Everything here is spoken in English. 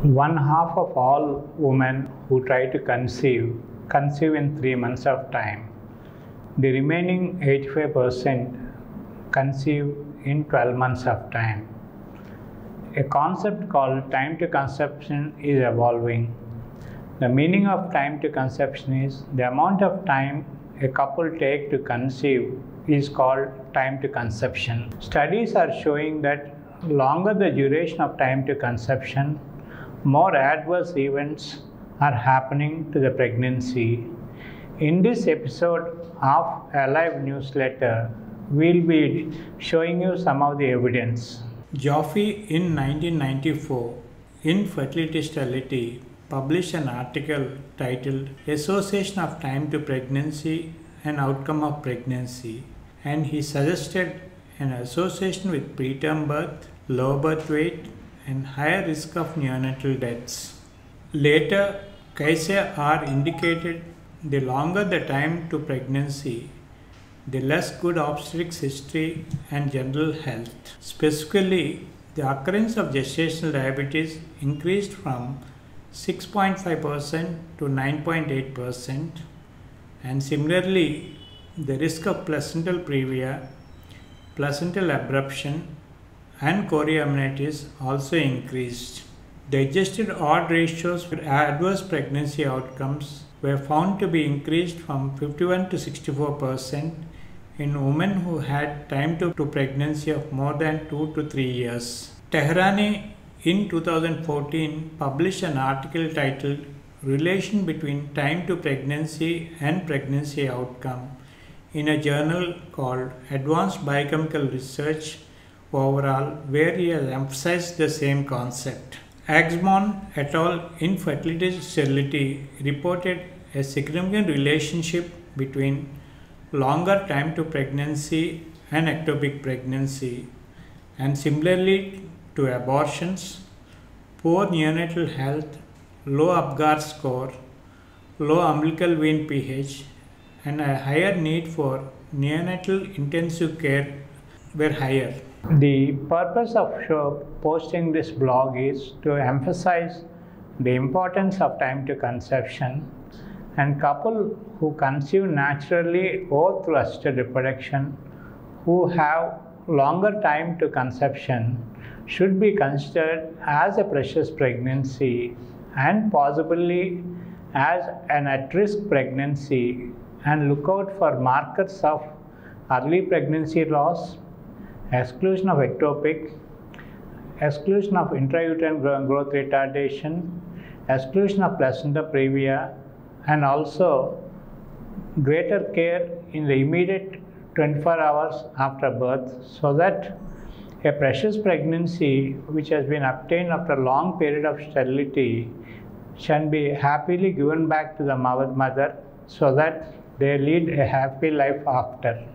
One half of all women who try to conceive in 3 months of time. The remaining 85% conceive in 12 months of time. A concept called time to conception is evolving. The meaning of time to conception is the amount of time a couple take to conceive is called time to conception. Studies are showing that longer the duration of time to conception, more adverse events are happening to the pregnancy. In this episode of Alive newsletter, we'll be showing you some of the evidence. Joffe in 1994 in Fertil Sterility published an article titled Association of Time to Pregnancy and Outcome of Pregnancy, and he suggested an association with preterm birth, low birth weight, and higher risk of neonatal deaths. Later, Kaisa R indicated the longer the time to pregnancy, the less good obstetrics history and general health. Specifically, the occurrence of gestational diabetes increased from 6.5% to 9.8%, and similarly, the risk of placental previa, placental abruption, and chorioamnionitis also increased. The adjusted odd ratios for adverse pregnancy outcomes were found to be increased from 51 to 64% in women who had time to pregnancy of more than 2 to 3 years. Tehrani in 2014 published an article titled Relation between time to pregnancy and pregnancy outcome in a journal called Advanced Biochemical Research Overall, where he has emphasized the same concept. Axmon et al. In Fertil Sterility reported a significant relationship between longer time to pregnancy and ectopic pregnancy, and similarly to abortions, poor neonatal health, low Apgar score, low umbilical vein pH, and a higher need for neonatal intensive care were higher. The purpose of posting this blog is to emphasize the importance of time to conception, and couple who conceive naturally or through assisted reproduction who have longer time to conception should be considered as a precious pregnancy and possibly as an at-risk pregnancy, and look out for markers of early pregnancy loss, exclusion of ectopic, exclusion of intrauterine growth retardation, exclusion of placenta previa, and also greater care in the immediate 24 hours after birth, so that a precious pregnancy which has been obtained after a long period of sterility can be happily given back to the mother so that they lead a happy life after.